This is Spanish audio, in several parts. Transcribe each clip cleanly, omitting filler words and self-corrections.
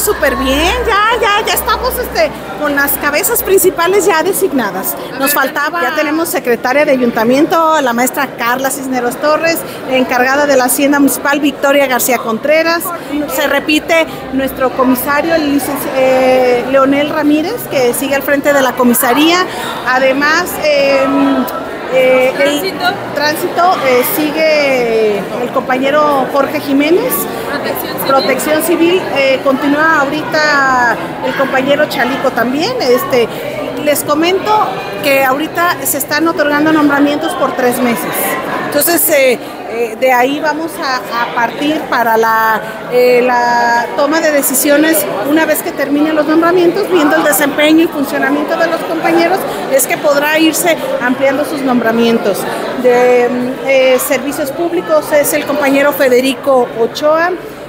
súper bien, ya estamos con las cabezas principales ya designadas. Nos faltaba, ya tenemos secretaria de ayuntamiento, la maestra Carla Cisneros Torres, encargada de la Hacienda Municipal Victoria García Contreras. Se repite nuestro comisario, el Leonel Ramírez, que sigue al frente de la comisaría. Además, el tránsito sigue el compañero Jorge Jiménez. Protección Civil, continúa ahorita el compañero Chalico también. Les comento que ahorita se están otorgando nombramientos por 3 meses. Entonces, de ahí vamos a partir para la toma de decisiones una vez que terminen los nombramientos, viendo el desempeño y funcionamiento de los compañeros, es que podrá irse ampliando sus nombramientos. De servicios públicos es el compañero Federico Ochoa,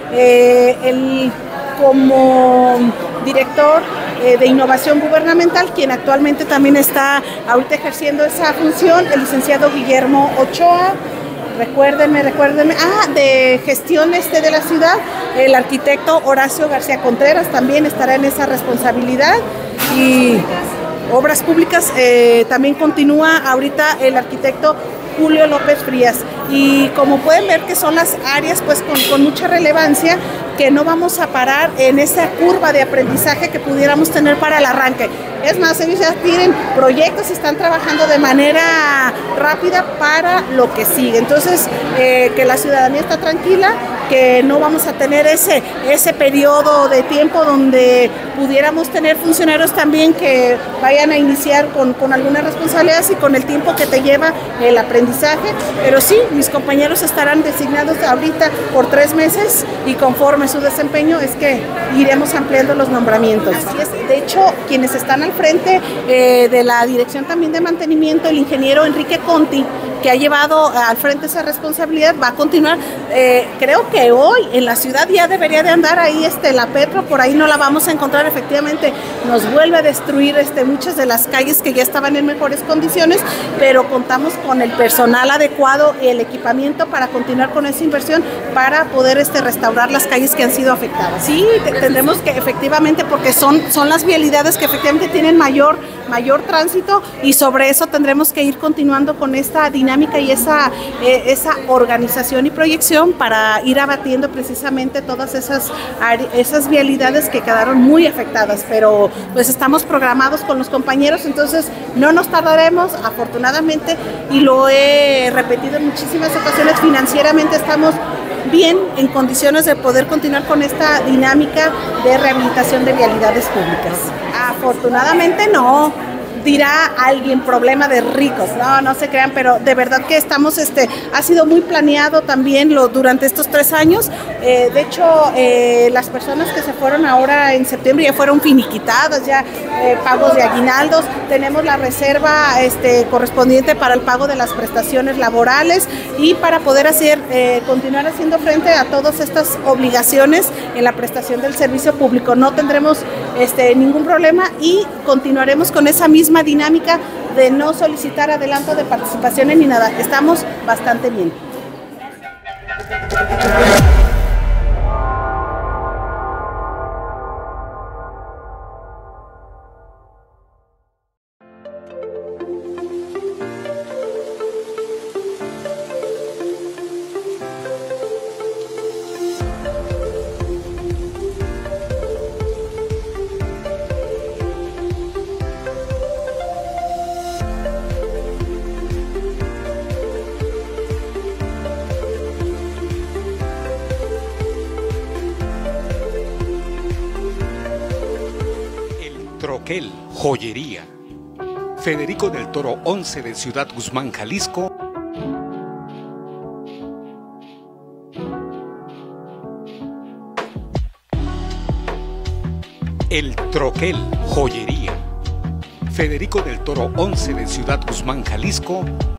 él como director de innovación gubernamental, quien actualmente también está ahorita ejerciendo esa función, el licenciado Guillermo Ochoa. Recuérdenme, de gestión de la ciudad, el arquitecto Horacio García Contreras también estará en esa responsabilidad. Y obras públicas también continúa ahorita el arquitecto Julio López Frías. Y como pueden ver que son las áreas pues con mucha relevancia, que no vamos a parar en esa curva de aprendizaje que pudiéramos tener para el arranque. Es más, ellos ya tienen proyectos y están trabajando de manera rápida para lo que sigue. Entonces, que la ciudadanía está tranquila, que no vamos a tener ese periodo de tiempo donde pudiéramos tener funcionarios también que vayan a iniciar con algunas responsabilidades y con el tiempo que te lleva el aprendizaje. Pero sí, mis compañeros estarán designados ahorita por 3 meses y conforme su desempeño es que iremos ampliando los nombramientos. Así es. De hecho, quienes están al frente de la dirección también de mantenimiento, el ingeniero Enrique Conti, que ha llevado al frente esa responsabilidad, va a continuar. Creo que hoy en la ciudad ya debería de andar ahí la Petro, por ahí no la vamos a encontrar. Efectivamente nos vuelve a destruir muchas de las calles que ya estaban en mejores condiciones, pero contamos con el personal adecuado y el equipamiento para continuar con esa inversión para poder restaurar las calles que han sido afectadas. Sí, tendremos que efectivamente, porque son las vialidades que efectivamente tienen mayor tránsito, y sobre eso tendremos que ir continuando con esta dinámica y esa organización y proyección para ir abatiendo precisamente todas esas vialidades que quedaron muy afectadas. Pero pues estamos programados con los compañeros, entonces no nos tardaremos, afortunadamente, y lo he repetido en muchísimas ocasiones, financieramente estamos bien en condiciones de poder continuar con esta dinámica de rehabilitación de vialidades públicas. Afortunadamente no. Dirá alguien, problema de ricos. No se crean, pero de verdad que estamos, ha sido muy planeado también durante estos 3 años. De hecho, las personas que se fueron ahora en septiembre ya fueron finiquitadas, ya pagos de aguinaldos. Tenemos la reserva correspondiente para el pago de las prestaciones laborales y para poder continuar haciendo frente a todas estas obligaciones en la prestación del servicio público. No tendremos ningún problema y continuaremos con esa misma dinámica de no solicitar adelanto de participaciones ni nada. Estamos bastante bien. Troquel, joyería. Federico del Toro 11 de Ciudad Guzmán, Jalisco. El Troquel, joyería. Federico del Toro 11 de Ciudad Guzmán, Jalisco.